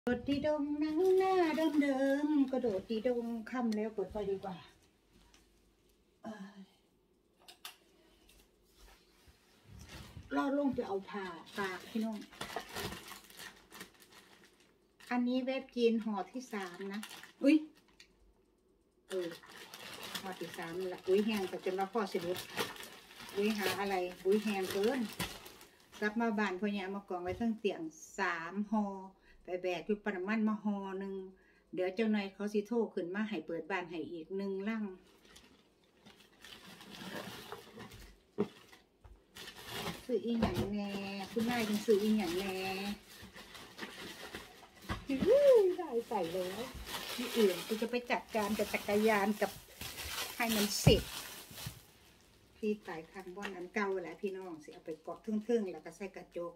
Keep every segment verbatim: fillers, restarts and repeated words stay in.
กดดีดงนั่งหน้าเดิมเดิมกระโดดดีดงค่ำแล้วเปิดไฟดีกว่าลอดลงไปเอาผ้าตากพี่น้องอันนี้เว็บจีนห่อที่สามนะอุ้ยเออห่อที่สามละอุ้ยแห้งแต่จนว่าพ่อสิรุดอุ้ยหาอะไรอุ้ยแห้งเกินกลับมาบ้านพ่อเนี่ยมากองไว้ทั้งเตียงสามห่อไปแบกอยู่ปนมันมาห่อหนึ่งเดี๋ยวเจ้านายเขาสิโทรขึ้นมาให้เปิดบ้านให้อีกหนึ่งลังซื้ออีหยังแน่คุณนายเป็นซื้ออีหยังแน่ได้ใส่แล้วที่อื่นกูจะไปจัดการกับจักรยานกับให้มันเสร็จพี่ตายคันบ้อนอันเก่าแหละพี่น้องสิเอาไปเกาะทึ่งๆแล้วก็ใส่กระจก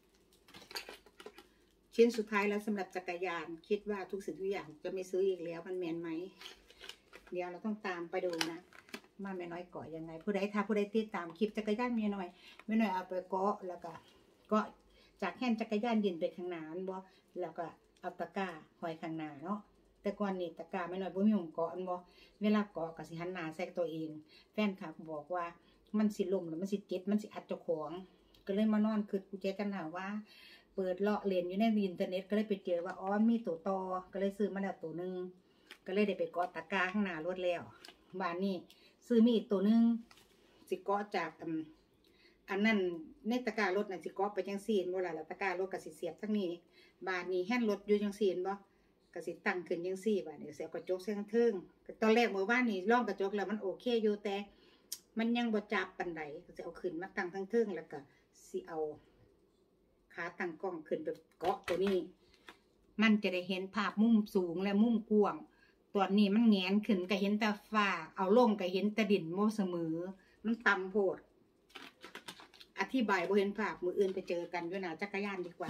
ชิ้นสุดท้ายแล้วสำหรับจักรยานคิดว่าทุกสิ่งทุกอย่างจะไม่ซื้ออีกแล้วมันแมนไหมเดี๋ยวเราต้องตามไปดูนะมาแม่น้อยเกาะยังไงผู้ใดถ้าผู้ใดติดตามคลิปจักรยานแม่น้อยแม่น้อยเอาไปเกาะแล้วก็เกาะจากแค่จักรยานยืนไปข้างหน้าบ่แล้วก็เอาตะกร้าห้อยข้างหน้าเนาะแต่ก่อนนี่ตะกร้าแม่น้อยบ่มีหม้องเกาะอันบ่เวลาเกาะก็สิหันหน้าใส่ตัวเองแฟนคลับบอกว่ามันสิล้มแล้วมันสิเจ็บมันสิอัดเจ้าของก็เลยมานอนคือกูเจ๊กันหาว่าเปิดเลาะเล่นอยู่ในอินเทอร์เน็ตก็เลยไปเจอว่าอ๋อมีตัวต่อก็เลยซื้อมาแล้วตัวนึงก็เลยได้ไปเกาะตะกร้าข้างหน้ารถแล้วบ้านนี้ซื้อมีอีกตัวนึงสิเกาะจากอันนั้นในตะกร้ารถน่ะสิเกาะไปจังซี่บ่ล่ะแล้วตะกร้ารถก็สิเสียบทั้งนี้บ้านนี้แฮนด์รถอยู่จังซี่บ่ก็สิตั้งขึ้นจังซี่บ้านนี้เสียบกระจกเสียงเทิงตอนแรกเมื่อวานนี้ลองกระจกแล้วมันโอเคอยู่แต่มันยังบ่จับปานใดก็สิเอาขึ้นมาตั้งทั้งเทิงแล้วก็สิเอาขาตั้งกล้องขึ้นไปเกาะตัวนี้มันจะได้เห็นภาพมุมสูงและมุมกว้างตอนนี้มันแงนขึ้นก็เห็นแต่ฟ้าเอาลงก็เห็นแต่ดินโมเสมอมันต่ำโพดอธิบายบ่เห็นภาพมืออื่นไปเจอกันด้วยนะจักรยานดีกว่า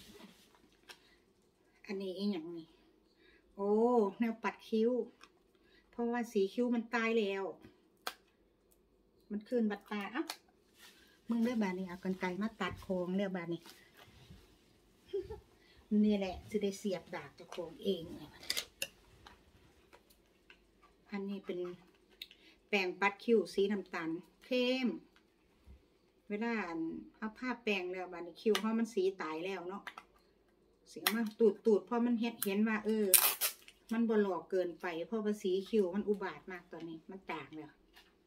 อันนี้อีหยังนี่โอ้แนวปัดคิ้วเพราะว่าสีคิ้วมันตายแล้วมันคืนบัดตาอ่ะมึงเลือกบานนี้เอากรรไกรมาตัดโค้งเลือกบานนี้นี่แหละจะได้เสียบดาบจะโค้งเองเลยอันนี้เป็นแปรงปัดคิ้วสีน้ำตาลเข้มเวลาเอาผ้าแปรงแล้วบานนี้คิ้วเพราะมันสีตายแล้วเนาะเสียมาตูดตูดเพราะมันเห็นเห็นว่าเออมันบหลอกเกินไปเพราะว่าสีคิ้วมันอุบาทมากตอนนี้มันต่างแล้ว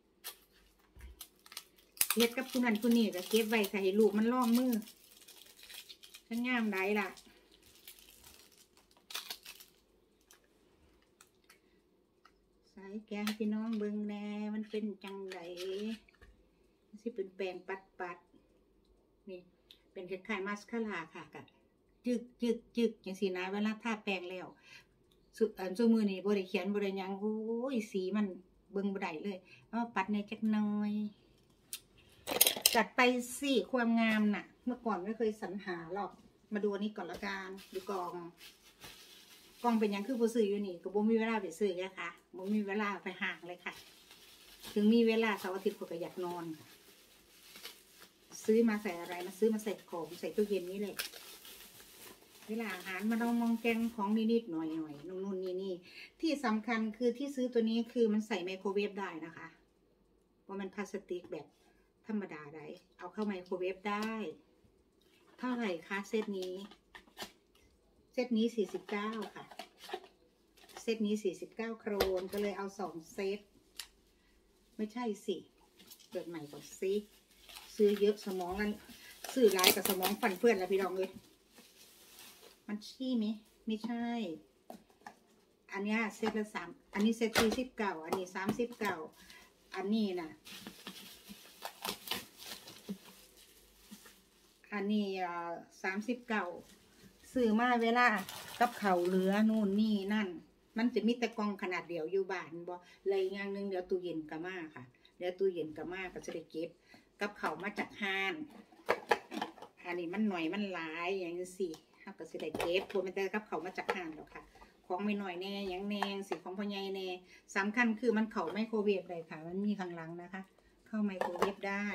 เฮ็ดกับผู้นั้นผู้นี้ก็เก็บไว้ใส่ลูกมันล่องมือทั้งงามได้ล่ะใส่แกงพี่น้องเบิ่งแน่มันเป็นจังไดสิเป็นแปรงปัดปัดนี่เป็นคล้ายๆมาสคาร่าค่ะกะจึกจึกจึกอย่างสีนะเวลาทาแปรงแล้วสุดอันซุมือนี่บ่ได้เขียนบ่ได้ยังโอ้ยสีมันเบิ่งบ่ได้เลยเอาปัดในจักหน่อยจัดไปสิความงามน่ะเมื่อก่อนไม่เคยสรรหาหรอกมาดูอันนี้ก่อนละกันดูกองกองเป็นยังคือผู้ซื้ออยู่นี่ก็บ่มีเวลาไปซื้อเลยค่ะบ่มีเวลาไปห่างเลยค่ะถึงมีเวลาเสาร์อาทิตย์ก็อยากนอนซื้อมาใส่อะไรมาซื้อมาใส่ของใส่ตู้เย็นนี่เลยเวลาอาหารมาลองมองแกงของนิดๆหน่อยๆนู่นๆนี่ๆที่สำคัญคือที่ซื้อตัวนี้คือมันใส่ไมโครเวฟได้นะคะว่ามันพลาสติกแบบธรรมดาได้เอาเข้าไมโครเวฟได้เท่าไหร่คะเซตนี้เซตนี้สี่สิบเก้าค่ะเซตนี้สี่สิบเก้าโครนก็เลยเอาสองเซตไม่ใช่สิเปิดใหม่ก่อนซิซื้อเยอะสมองนั่นซื้อหลายกับสมองฟันเพื่อนแล้วพี่น้องเลยมันชี้ไหมไม่ใช่อันนี้เซตละสามอันนี้เซตสี่สิบเก้าอันนี้สามสิบเก้าอันนี้นะอันนี้สามสิบเก้าซื้อมาเวลากับเขาเหลือนู่นนี่นั่นมันจะมีแต่กล่องขนาดเดียวอยู่บ้านบ่เลยอย่างนึงเดี๋ยวตู้เย็นกะมาค่ะเดี๋ยวตู้เย็นกะมาก็จะได้เก็บกับเขามาจากห้านอันนี้มันหน่อยมันหลายอย่างนี้สิเขาก็จะได้เก็บพวกมันแต่กับเขามาจากห้านหรอกค่ะของไม่หน่อยแน่ยังแนงสิของพ่อใหญ่แน่สำคัญคือมันเขาไมโครเวฟได้ค่ะมันมีข้างหลังนะคะเข้าไมโครเวฟได้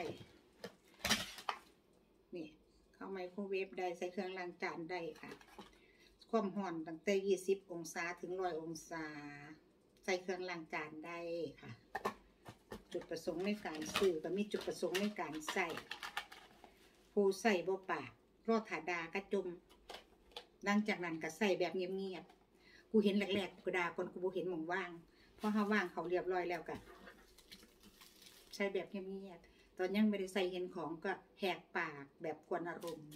นี่เข้าไมโครเวฟได้ใส่เครื่องล้างจานได้ค่ะความร้อนตั้งแต่ยี่สิบองศาถึงร้อยองศาใส่เครื่องล้างจานได้ค่ะจุดประสงค์ในการซื้อก็มีจุดประสงค์ในการใส่ผู้ใส่บ่ปากรอถาดากระจมหลังจากนั้นก็ใส่แบบเงียบๆกูเห็นแรกๆกูด่าก่อนกูบ่เห็นหม่องว่างพอเฮาว่างเขาเรียบร้อยแล้วก็ใช้แบบเงียบๆตอนยังไม่ได้ใส่เห็นของก็แหกปากแบบกวนอารมณ์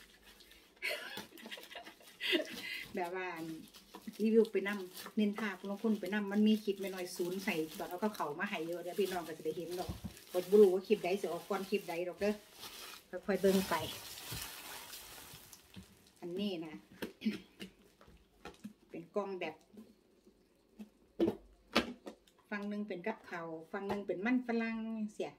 แบบว่ารีวิวไปนั่งเน้นทาคุณคุณไปนั่งมันมีคลิปไม่น้อยศูนย์ใส่แบบแล้วก็เขามาให้เยอะเดี๋ยวพี่น้องก็จะได้เห็นหรอกกดบลูว่าคลิปใดเสียออกก่อนคลิปใดหรอกเด้อค่อยๆเบิ่งไปอันนี้นะ เป็นกล้องแบบฝั่งหนึ่งเป็นกับเขาฝั่งหนึ่งเป็นมันฝรั่งเสีย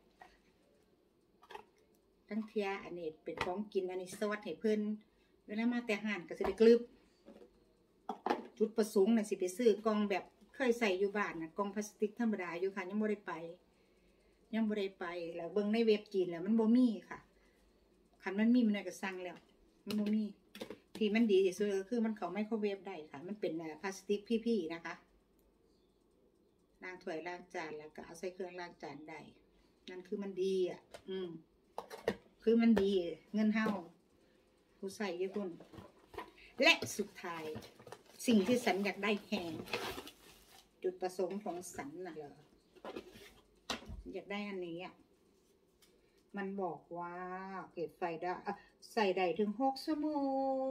ทั้งเทียอันนี้เป็นของกินอันนี้ซอสให้เพิ่นเวลามาแต่ห่านก็จะได้กลึบจุดประสงค์น่ะสิไปซื้อกล่องแบบเคยใส่อยู่บ้านนะกล่องพลาสติกธรรมดาอยู่ค่ะยังบ่ได้ไปยังบ่ได้ไปแล้วเบิ่งในเว็บจีนแล้วมันบ่มีค่ะคันมันมีมันก็สั่งแล้วมันบ่มีที่มันดีที่สุดก็คือมันเข้าไมโครเวฟได้ค่ะมันเป็นพลาสติกพี่ๆนะคะล้างถ้วยล้างจานแล้วก็เอาใส่เครื่องล้างจานได้นั่นคือมันดีอ่ะอืมคือมันดีเงินเฮาผู้ใส่เยอะคุณและสุดท้ายสิ่งที่สันอยากได้แหงจุดประสงค์ของสันน่ะเหรออยากได้อันนี้อ่ะมันบอกว่าเก็บไฟได้ใส่ได้ถึงหกชั่วโมง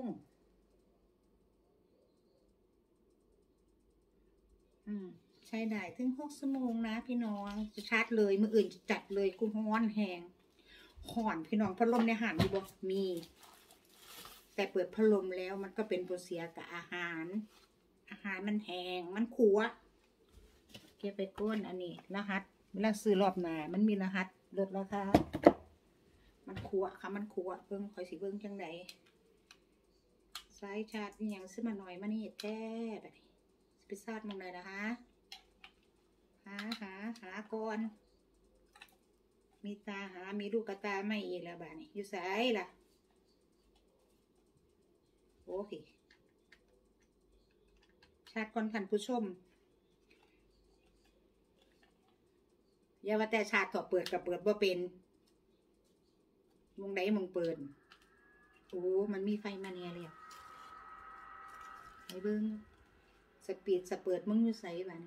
อืมใช้ได้ถึงหกชั่วโมงนะพี่น้องจะชาร์จเลยมืออื่นจะจัดเลยกูฮ้อนแหงห่อนพี่น้องพัดลมในห้างมีบ่มีแต่เปิดพัดลมแล้วมันก็เป็นตัวเสียกับอาหารอาหารมันแห้งมันขัวเก็บไปก้นอันนี้รหัสเวลาซื้อรอบหน้ามันมีรหัสลดราคามันขัวค่ะมันขัวเบิ่งคอยสิเบิ่งจังไดสายชาร์จนี่ยังซื้อมาหน่อยมานี่แท้แบบนี้ไปชาร์จมันเลยนะคะหาหาหาก่อนมีตาหามีลูกกระตาไม่อีกแล้วบ้านี่อยู่ไสล่ะโอเคชาติก่อนท่านผู้ชมอย่าว่าแต่ชาติถอดเปิดกับเปิดว่าเป็นมงไหนมงเปิดโอ้มันมีไฟมาเนี่ยเลยไอ้เบิ้งสปีดสเปิดมึงอยู่ใส่บ้าน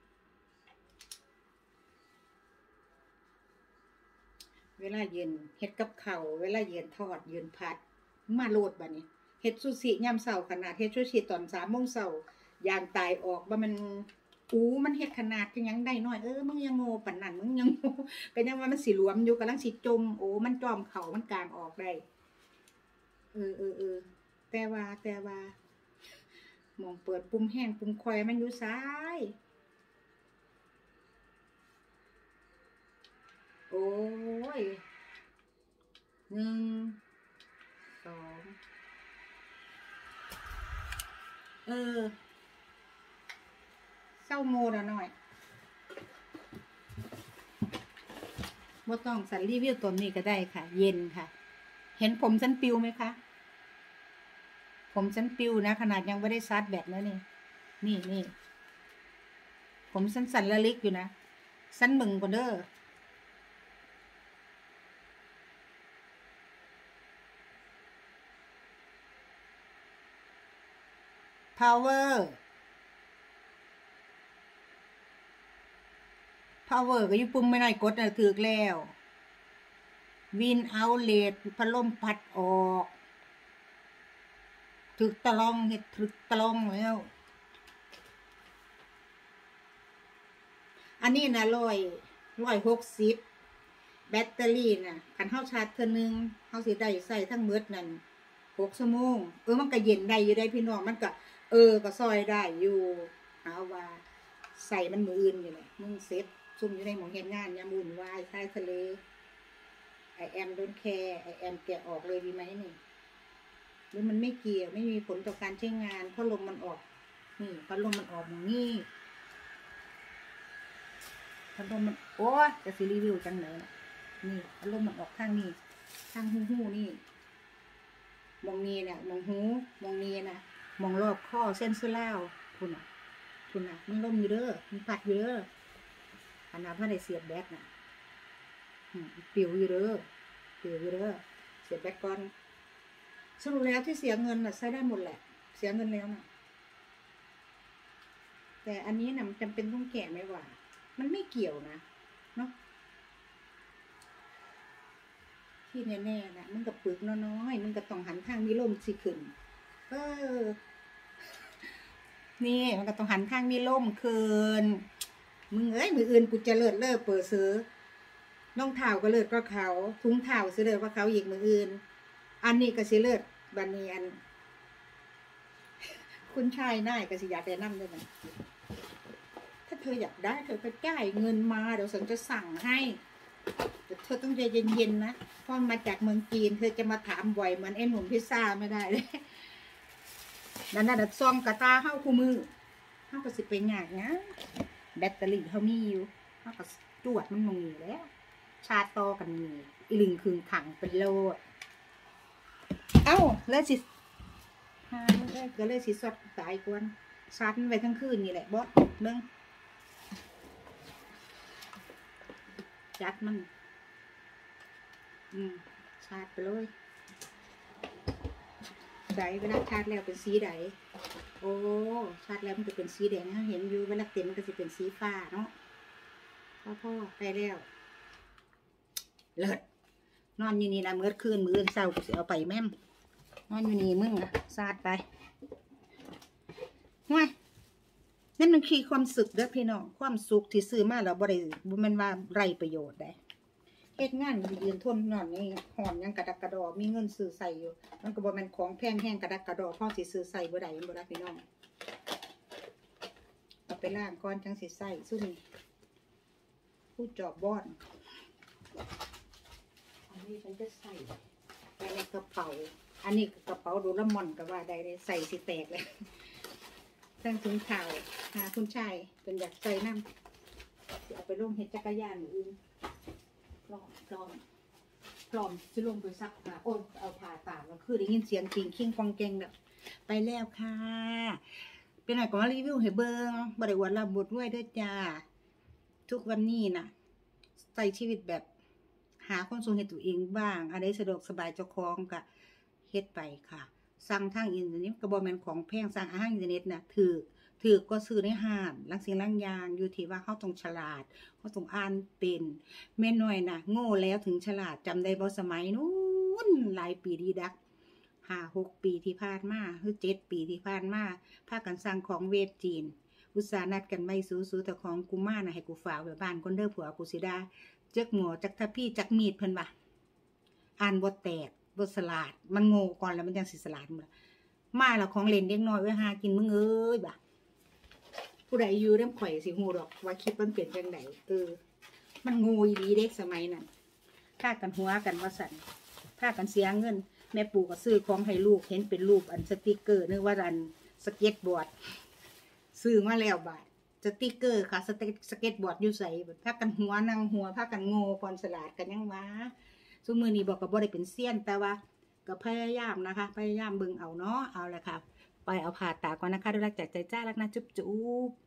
เวลาเย็นเฮ็ดกับเข่าเวลาเย็นทอดเย็นผัดมาโลดบ้านนี้เฮ็ดซูชิยามเช้าขนาดเฮ็ดซูชิตอนสามโมงเช้ายางตายออกว่ามันอู้มันเฮ็ดขนาดก็ยังได้น้อยเออมึงยังโง่ปานนั้นมึงยังโง่ก็ยังว่ามันสิหลวมอยู่กำลังสิจมโอ้มันจอมเข่ามันกลางออกได้เออเออเออแต่ว่าแต่ว่ามองเปิดปุ่มแห้งปุ่มคอยมันอยู่ซ้ายโอ้ยหนึ่งสองเออเศร้าโง่ละหน่อยบ่ต้องสันรีวิวตัวนี้ก็ได้ค่ะเย็นค่ะเห็นผมฉันปิวไหมคะผมฉันปิวนะขนาดยังไม่ได้ซัดแบบนั้นนี่นี่นี่ผมฉันสั่นละลิกอยู่นะฉันมึงก่อนเด้อพาวเวอร์พาวเวอร์ก็อยู่ปุ่มไม่น้อยกดน่ะถือแล้ววินเอาเลทพัดลมพัดออกถึกตะลองเห็ดถึกตะลองแล้วอันนี้นะร้อยร้อยหกสิบแบตเตอรี่น่ะคันเฮาชาร์จเทื่อนึงเฮาสิได้ใส่ทั้งหมดนั่นหกชั่วโมงเออมันก็เย็นได้อยู่ได้พี่น้องมันก็เออก็ซอยได้อยู่หาว่าใส่มันมืออื่นอยู่เลยมึงเซ็ตซุ่มอยู่ในหมองเฮ็ดงานยามวุ่นวายชายทะเลไอแอมโดนแคร์ไอแอมแกะออกเลยดีไหมนี่หรือมันไม่เกี่ยวไม่มีผลต่อการใช้งานเพราะลมมันออกนี่พัดลมมันออกอย่างนี้พัดลมมันโอ้จะซีรีวิวจังเลยนี่พัดลมมันออกข้างนี้ข้างหูหูนี่มองนี้เนี่ยมองหูมองนี้นะมองรอบข้อเส้นเสื้อเล่าคุณอ่ะคุณอ่ะมันล่มอยู่เด้อมันปัดอยู่เด้ออันนั้นถ้าได้เสียบแบตน่ะปิวอยู่เด้อปิวอยู่เด้อเสียบแบตก่อนสรุปแล้วที่เสียเงินน่ะใช้ได้หมดแหละเสียเงินแล้วน่ะแต่อันนี้น่ะมันจำเป็นต้องแกะไหมวะมันไม่เกี่ยวนะเนาะที่แน่ๆนะมันกับปึกน้อยๆมันก็ต้องหันทางมีลมสิขึ้นเออนี่มันก็ต้องหันทางมีลมขึ้นมึงเอ้ยมืออื่นกูจะเลิศเลิศเปิดซื้อรองเท้าก็เลิศก็เขาถุงเท้าซื้อเลิศก็เขาอีกมืออื่นอันนี้ก็สิเลิศบันนี้อันคุณชายน่ายก็สิอยากได้นั่งด้วยมั้ยถ้าเธออยากได้เธอก็จ่ายเงินมาเดี๋ยวฉันจะสั่งให้แต่เธอต้องใจเย็นๆนะเพราะมาจากเมืองจีนเธอจะมาถามบ่อยเหมือนไอ้หนุ่มพิซซ่าไม่ได้เลยนั่นน่ะซองกระตาเข้าคู่มือเข้าก็สิเป็นอย่างนะแบตเตอรี่เขามีอยู่เข้าก็จวดมันมีแล้วชาร์จต่อกันมีอีลึงคืนถังเป็นโลเอ้าแล้วสิฮาเลยก็เลยสิสดตายกวนชาร์จมันไปทั้งคืนนี่แหละบอสเบิ้งจัดมันอืมชาร์จไปเลยไดเวลาชาร์จแล้วเป็นสีไดโอ้ชาร์จแล้วมันจะเป็นสีแดงเห็นอยู่เวลาเต็มมันก็จะเป็นสีฟ้าเนาะพ่อพ่อไปแล้วเลิศนอนอยู่นี่นะเมื่อคืนมื้อเช้ากูจะเอาไปแม่มนอนอยู่นี่มึงอะชาร์จไปห่วยนั่นมันคือความสุขเด้อพี่น้องความสุขที่ซื้อมาแล้วบ่ได้บ่แม่นว่าไร้ประโยชน์ได้เฮ็ดงานยืนทนนอนนี่หอนยังกระดักกระดอมีเงินซื้อใส่อยู่มันก็บ่แม่นของแพงแห้งกระดักกระดอพอสิซื้อใส่บ่ได้บ่ล่ะพี่น้องเอาไปล้างก่อนจังสิใส่ซุ่มผู้จอบบอนอันนี้ฉันจะใส่ไปในกระเป๋าอันนี้กระเป๋าโดราเอมอนก็ว่าได้เลยใส่สิแตกเลยตั้งถุงเท้าหาคุณชายเป็นอยากใส่น้ำเอาไปลงเฮ็ดจักรยานอื่นพร้อมพร้อมพร้อมจะลงไปซักผ้าโอ้เอาผ้าตากแล้วคือได้ยินเสียงจริงคิงกองแกงแบบไปแล้วค่ะเป็นไหนก็มารีวิวให้เบิ้งบริวารระบดด้วยด้วยจ้าทุกวันนี้นะใส่ชีวิตแบบหาคนส่งให้ตัวเองบ้างอะไรสะดวกสบายเจ้าของก็เฮ็ดไปค่ะสั่งทางอินเทอร์เน็ตกระบอกแมนของแพงสั่งอาหารอินเทอร์เน็ตนะถือถือก็ซื้อในห้างลังสิ่งลังยางอยู่ที่ว่าเขาต้องฉลาดเขาต้องอ่านเป็นแม่น้อยนะโง่แล้วถึงฉลาดจำได้บ่สมัยนู้นหลายปีดีดักห้าหกปีที่ผ่านมาหรือเจ็ดปีที่ผ่านมาพากันสั่งของเวฟจีนอุตส่าห์นัดกันไม่สู้สู้แต่ของกูมานะให้กูฝากไว้บ้านคนเด้อผัวกูสิดาจักหมอจักทัพพี่จักมีดเพิ่นบ่อ่านบ่แตกบ่สลาดมันโง่ก่อนแล้วมันยังสิสลาดมึงมาแล้วของเล่นเด็กน้อยไว้หากินมึงเอ้ยบ่ะผู้ใดอยู่เริ่มข่อยสิฮู้ดอกว่าคลิปมันเปลี่ยนจังไดเออมันโง่อีหลีเด็กสมัยนั้นพากันหัวกันว่าสั่นพากันเสียเงินแม่ปู่ก็ซื้อของให้ลูกเห็นเป็นรูปอันสติกเกอร์นึกว่าอันสเก็ตบอร์ดซื้อมาแล้วบาทสติกเกอร์ค่ะสเก็ตสเก็ตบอร์ดอยู่ใส่พากันหัวนั่งหัวพากันโง่ก่อนสลาดกันยังวะซุมื้อนี้บอกก็บ่ได้เป็นเซียนแต่ว่าก็พยายามนะคะพยายามเบิ่งเอาเนาะเอาละค่ะไปเอาผ่าตาก่อนนะคะด้วยรักจากใจจ้ารักนะจุ๊บจุ๊บ